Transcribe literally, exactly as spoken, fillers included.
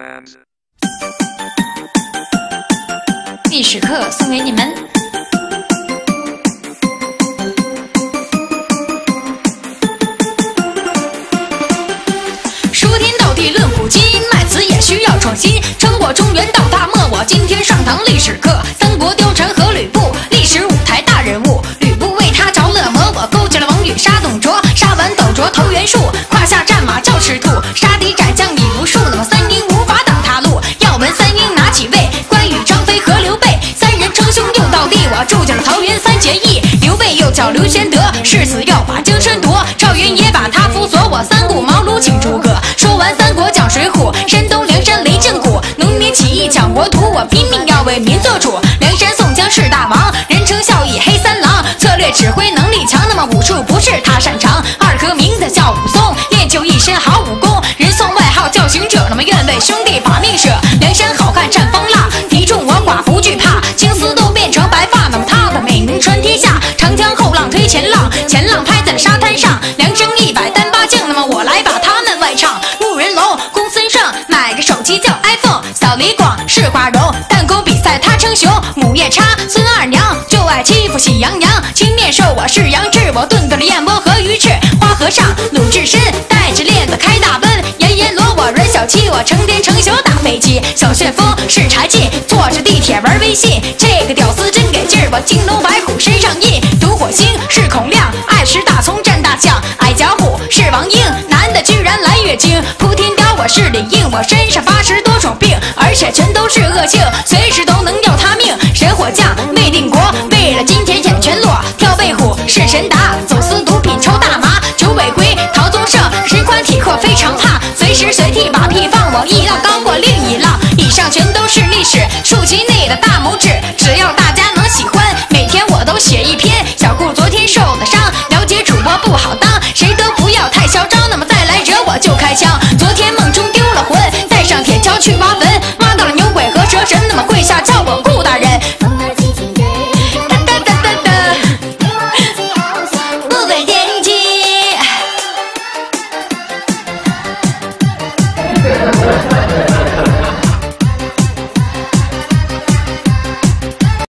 历史课送给你们。说天道地论古今，卖词也需要创新。撑过中原到大漠，我今天上堂历史课。三国貂蝉和吕布，历史舞台大人物。吕布为他着了魔，我勾起了王允杀董卓。杀完斗卓投袁术，胯下战马叫赤兔。杀敌斩将已无数，那么三英无法挡他路。要闻三英拿起位，关羽、张飞和刘备，三人称兄又道弟。我住进了桃园三结义，刘备又叫刘玄德，誓死要把江山夺。赵云也把他辅佐，我三顾茅庐请诸葛。说完三国讲水浒，山东梁山雷震谷，农民起义抢国土，我拼命要为民做主。梁山宋江是大王，人称孝义黑三郎，策略指挥能力强，那么武术不是他擅长。二哥名字叫武松，练就一身好武功，人送外号叫行者，那么愿为兄弟把命舍。梁山好汉战方腊，敌众我寡不惧怕，青丝都变成白发，那么他的美能传天下。长江后浪推前浪，前浪拍在了沙滩上，梁生一百单八将，那么我来把他们外唱。陆人龙、公孙胜，买个手机叫 iPhone， 小李广、释华荣，弹弓比赛他称雄。母夜叉、孙二娘就爱欺负喜羊羊，青面兽我是杨志，我炖对了燕窝和鱼翅。花和尚鲁智深带着链子开大奔，阎阎罗我阮小七，我成天成宿打飞机。小旋风是柴进，坐着地铁玩微信，这个屌丝真给劲儿，我金龙白虎身上印。毒火星是孔亮，爱吃大葱蘸大酱。矮脚虎是王英，男的居然来月经。扑天雕我是李应，我身上八十多种病，而且全都是恶性，随时都能要他命。神火将魏定国，为了金钱眼全落。跳背虎是神达，走私毒品抽大麻。九尾龟陶宗盛，身宽体阔非常胖，随时随地把屁放，我一浪高过另一浪。以上全都是历史，竖起你的大拇指，只要大家能喜欢，每天我都写一篇。小顾昨天受了伤，了解主播不好当。